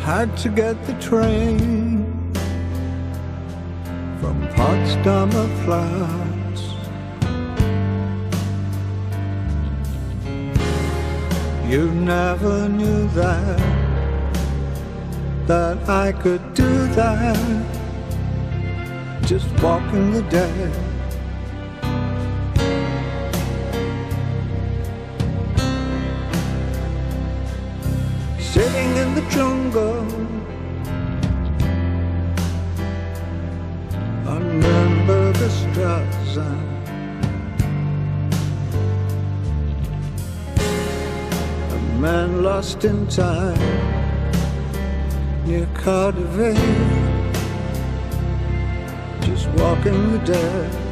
had to get the train from Potsdamer Platz. You never knew that I could do that, just walking the dead. Sitting in the jungle, under the stars, a man lost in time near Cardiff, just walking the dead.